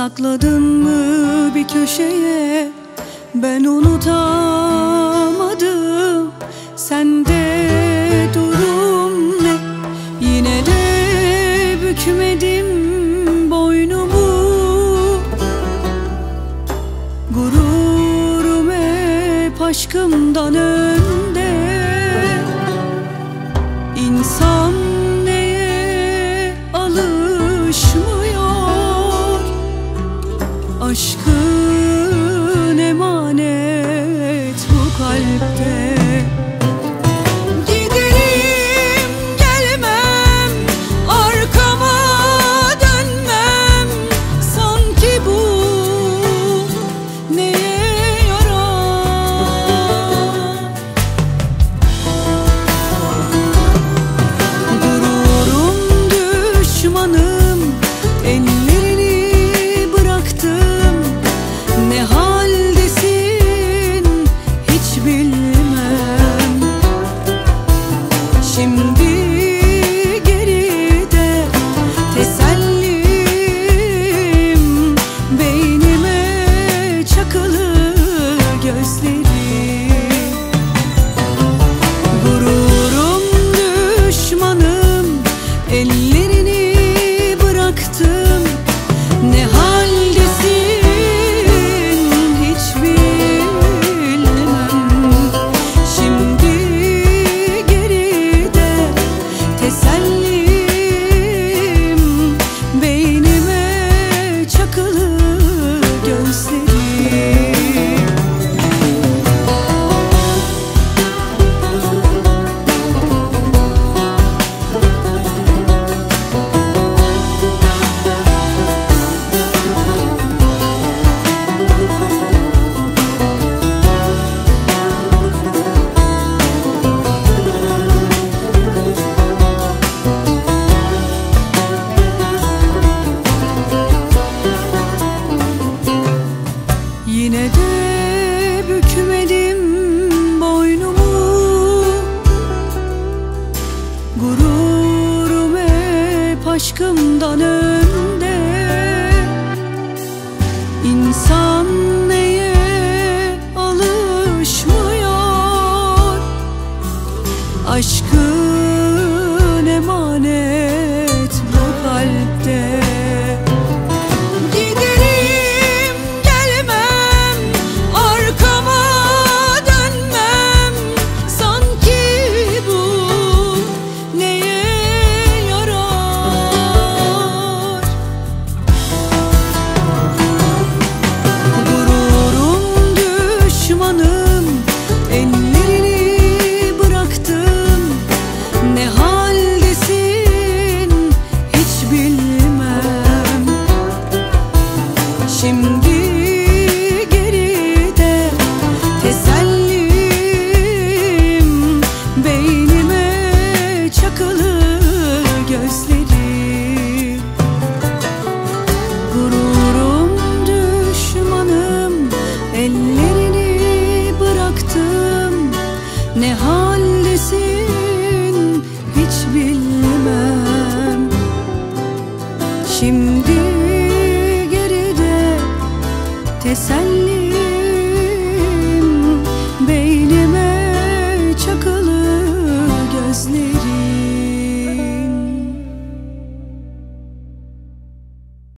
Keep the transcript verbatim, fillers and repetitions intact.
Sakladın mı bir köşeye, ben unutamadım. Sende durum ne? Yine de bükmedim boynumu. Gururum hep aşkımdan önde. İnsan neye alışmıyor? Aşkın emanet bu kalpte. Giderim gelmem, arkama dönmem. Sanki bu neye yarar? Gururum düşmanım, ellerini bıraktım. Ne haldesin hiç bilmem. Şimdi geride tesellim, beynime çakılı gözlerim. Gururum düşmanım, ellerini bıraktım. Ne haldesin hiç bilmem. Şimdi geride tesellim, beynime çakılı gözlerim. Yine de bükmedim boynumu. Gururum hep aşkımdan önde. İnsan neye alışmıyor? Aşkın emanet bu kalpte. Giderim gelmem, arkama dönmem. Sanki bu neye yarar? Gururum düşmanım, ellerini bıraktım. Ne haldesin hiç bilmem. Şimdi geride tesellim, beynime çakılı gözlerim. Gururum düşmanım, ellerini bıraktım. Ne haldesin hiç bilmem. Şimdi geride teselli